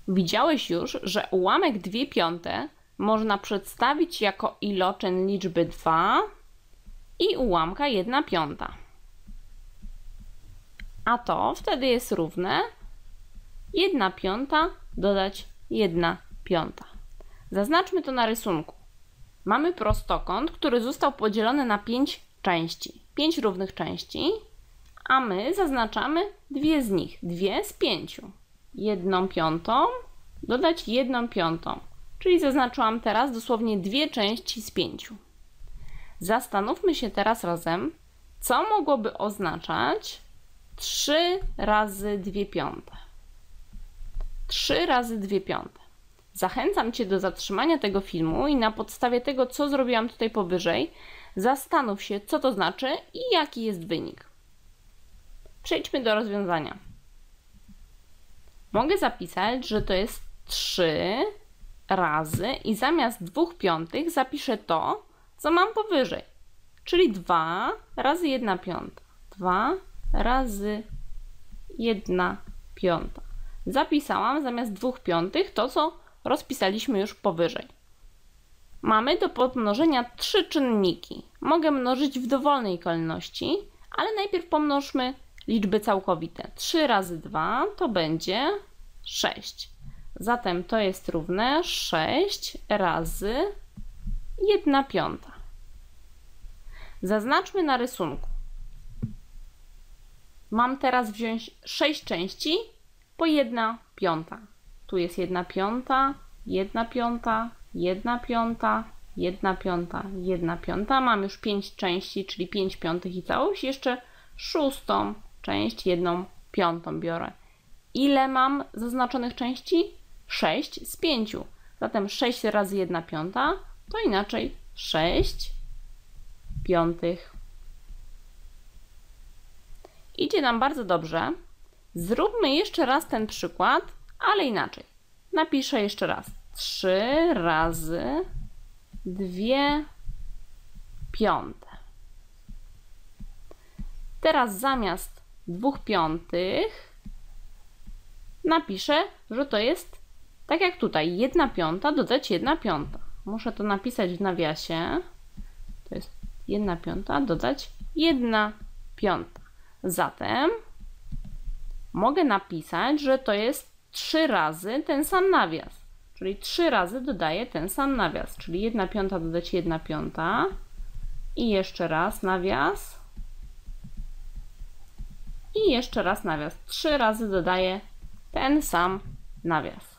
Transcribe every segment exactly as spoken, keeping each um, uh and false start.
Widziałeś już, że ułamek dwie piąte można przedstawić jako iloczyn liczby dwa i ułamka jedna piąta. A to wtedy jest równe jedna piąta dodać jedna piąta. Zaznaczmy to na rysunku. Mamy prostokąt, który został podzielony na pięć części. pięć równych części, a my zaznaczamy dwie z nich. dwie z pięciu. jedną piątą dodać jedną piątą. Czyli zaznaczyłam teraz dosłownie dwie części z pięciu. Zastanówmy się teraz razem, co mogłoby oznaczać trzy razy dwie piąte. trzy razy dwie piąte. Zachęcam Cię do zatrzymania tego filmu i na podstawie tego, co zrobiłam tutaj powyżej, zastanów się, co to znaczy i jaki jest wynik. Przejdźmy do rozwiązania. Mogę zapisać, że to jest trzy razy i zamiast dwóch piątych zapiszę to, co mam powyżej, czyli dwa razy jedna piąta. dwa razy jedna piąta. Zapisałam zamiast dwóch piątych to, co rozpisaliśmy już powyżej. Mamy do pomnożenia trzy czynniki. Mogę mnożyć w dowolnej kolejności, ale najpierw pomnożmy liczby całkowite. trzy razy dwa to będzie sześć. Zatem to jest równe sześć razy jedna piąta. Zaznaczmy na rysunku. Mam teraz wziąć sześć części po jedna piąta. Tu jest jedna piąta, jedna piąta, jedna piąta, jedna piąta, jedna piąta. Mam już pięć części, czyli pięć piątych i całość. Jeszcze szóstą część, jedną piątą biorę. Ile mam zaznaczonych części? sześć z pięciu. Zatem sześć razy jedna piąta to inaczej sześć piątych. Idzie nam bardzo dobrze. Zróbmy jeszcze raz ten przykład, ale inaczej. Napiszę jeszcze raz. trzy razy dwie piąte. Teraz zamiast dwóch piątych napiszę, że to jest tak jak tutaj. jedna piąta dodać jedna piąta. Muszę to napisać w nawiasie. To jest jedna piąta dodać jedna piąta. Zatem mogę napisać, że to jest trzy razy ten sam nawias. Czyli trzy razy dodaję ten sam nawias. Czyli jedna piąta dodać jedna piąta. I jeszcze raz nawias. I jeszcze raz nawias. trzy razy dodaję ten sam nawias.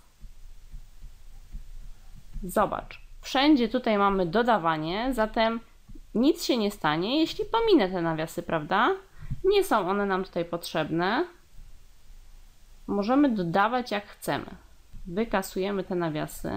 Zobacz. Wszędzie tutaj mamy dodawanie, zatem nic się nie stanie, jeśli pominę te nawiasy, prawda? Nie są one nam tutaj potrzebne. Możemy dodawać jak chcemy. Wykasujemy te nawiasy.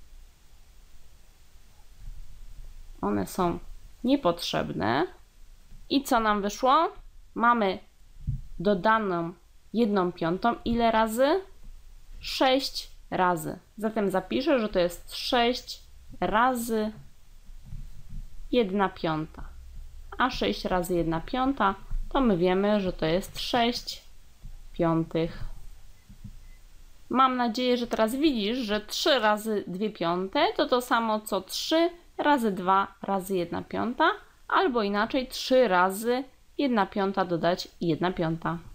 One są niepotrzebne. I co nam wyszło? Mamy dodaną jedną piątą. Ile razy? sześć razy. Zatem zapiszę, że to jest sześć razy jedna piąta. A sześć razy jedna piąta to my wiemy, że to jest sześć piątych. Mam nadzieję, że teraz widzisz, że trzy razy dwie piąte to to samo co trzy razy dwa razy jedna piąta, albo inaczej trzy razy jedna piąta dodać jedna piąta.